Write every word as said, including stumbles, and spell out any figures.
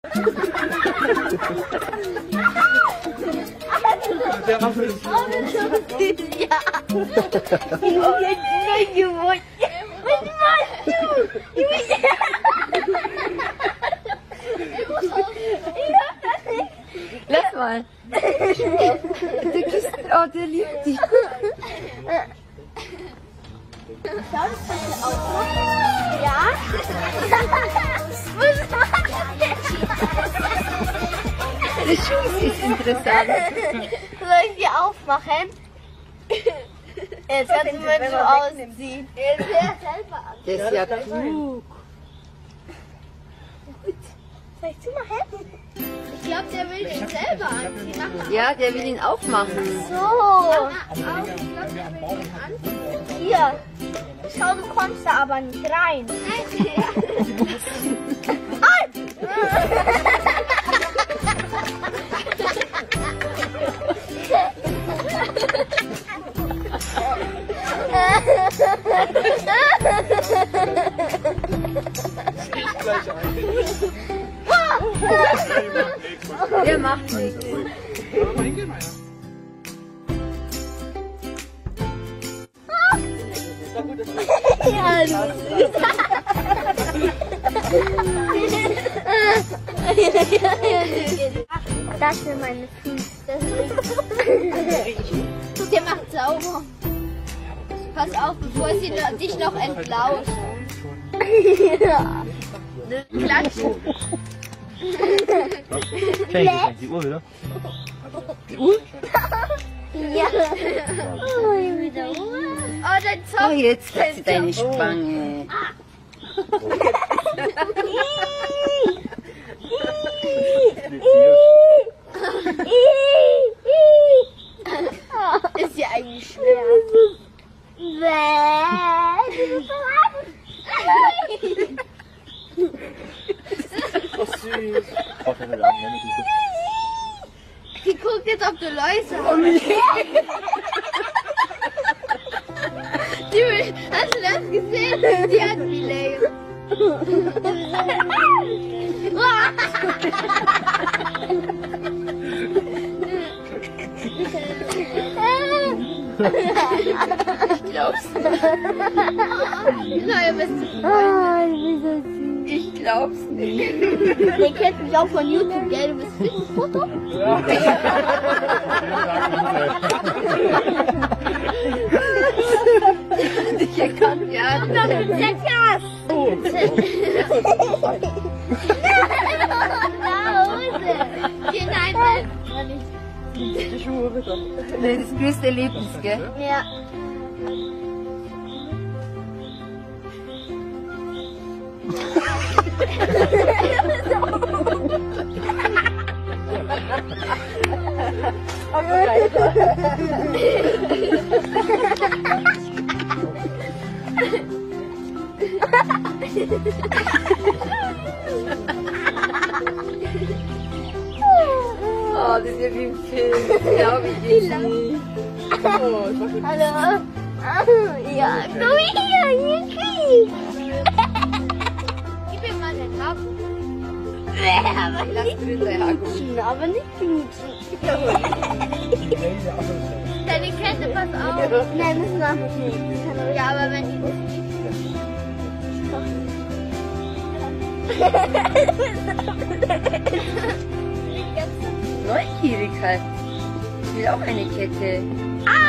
Der Affe ist so. Ja. Ich will jetzt nicht gewonnen. Was machst du? Ich will Lass mal. Du kriegst, oh, der liebt dich. Schau, das kannst du auch machen. Ja? Was machst du? Der Schuh ist interessant. Soll ich die aufmachen? Jetzt kannst du mal so ausziehen. Jetzt selber an. Der ist ja klug. Soll ich zumachen? Ich glaube, der will den selber anziehen. Mach mal. Ja, der will ihn aufmachen. So. Hier. Schau, du kommst da aber nicht rein. Gleich ein. Der macht nichts. Ja, du Das sind meine Füße. Der macht sauber. Pass auf, bevor sie dich noch entlauscht. Ja. Klatschen. Die Uhr wieder? Die Uhr? Ja. Oh, wieder Ruhe. Oh, dein Zopf. Oh, jetzt hat sie deine Spange. Ist ja eigentlich schwer. Oh, süß. Braucht er nicht an, ne? Die guckt jetzt, ob du Läuse hast. Die will, hast du das gesehen? Die hat wie Läuse. Ich glaub's nicht. Na, ihr wisst es nicht. Ich glaub's nicht. Ihr kennt mich auch von YouTube, gell? Du bist Fitnessfoto? Ich erkannt, ja. Sechs Jahre! Na, Hose! Hier, nein, nein. Die Schuhe bitte. Das ist das größte Erlebnis, gell? Ja. Oh, das ist ja wie im Film. Glaube ich jetzt nicht. Hallo? Ja, komm hier, hier krieg. Gib mir mal den Haken. Aber Lass nicht drin dein Haken. knutschen, aber nicht knutschen. Deine Kette, pass auf. Nein, das mache ich nicht. Ja, aber wenn die das nicht... Neugierigkeit. Ich will auch eine Kette. Ah!